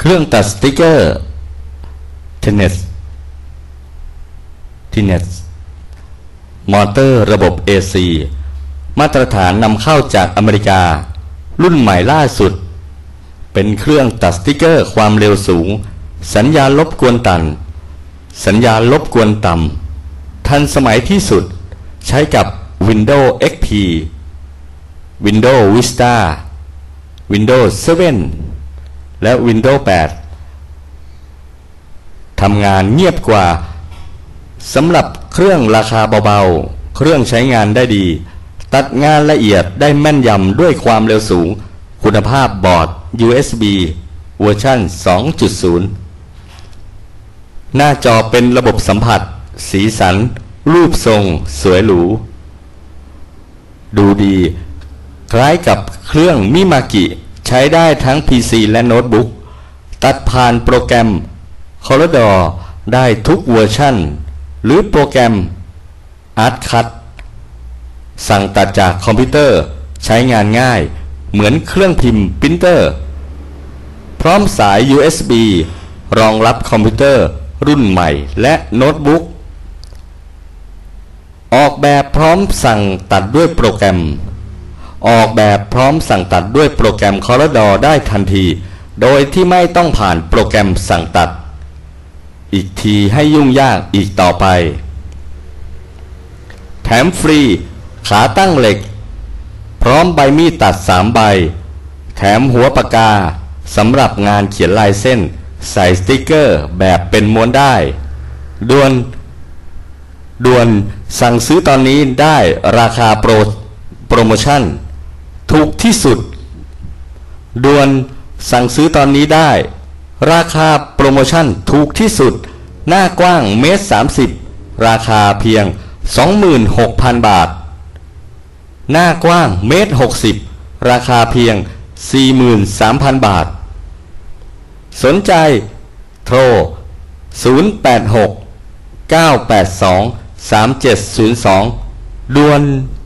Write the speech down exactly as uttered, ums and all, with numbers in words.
รื่องตัดสติกเกอร์เทเนสทีเนสมอเตอร์ระบบ เอ ซี มาตรฐานนำเข้าจากอเมริการุ่นใหม่ล่าสุดเป็นเครื่องตัดสติกเกอร์ความเร็วสูงสัญญาณรบกวนต่ำสัญญาณรบกวนต่ำทันสมัยที่สุดใช้กับ Windows เอ็กซ์ พี Windows Vista Windows เซเว่น และ Windows แปด ทำงานเงียบกว่าสำหรับเครื่องราคาเบาๆเครื่องใช้งานได้ดีตัดงานละเอียดได้แม่นยำด้วยความเร็วสูงคุณภาพบอร์ด ยู เอส บี เวอร์ชัน สองจุดศูนย์ หน้าจอเป็นระบบสัมผัสสีสันรูปทรงสวยหรูดูดีคล้ายกับเครื่องมิมากิใช้ได้ทั้ง พี ซี และโน้ตบุ๊กตัดผ่านโปรแกรม Corridor ได้ทุกเวอร์ชันหรือโปรแกรม Artcut สั่งตัดจากคอมพิวเตอร์ใช้งานง่ายเหมือนเครื่องพิมพ์ปรินเตอร์พร้อมสาย ยู เอส บี รองรับคอมพิวเตอร์รุ่นใหม่และโน้ตบุ๊กออกแบบพร้อมสั่งตัดด้วยโปรแกรมออกแบบพร้อมสั่งตัดด้วยโปรแกรม Corridor ได้ทันทีโดยที่ไม่ต้องผ่านโปรแกรมสั่งตัดอีกทีให้ยุ่งยากอีกต่อไปแถมฟรีขาตั้งเหล็กพร้อมใบมีดตัดสามใบแถมหัวปากกาสำหรับงานเขียนลายเส้นใส่สติกเกอร์แบบเป็นม้วนได้ด่วนด่วนสั่งซื้อตอนนี้ได้ราคาโปรโปรโมชั่นถูกที่สุดด่วนสั่งซื้อตอนนี้ได้ราคาโปรโมชั่นถูกที่สุดหน้ากว้างเมตรสามสิบราคาเพียง สองหมื่นหกพัน บาทหน้ากว้างเมตรหกสิบราคาเพียง สี่หมื่นสามพัน บาทสนใจโทรศูนย์ แปด หก เก้า แปด สอง สาม เจ็ด ศูนย์ สองด่วน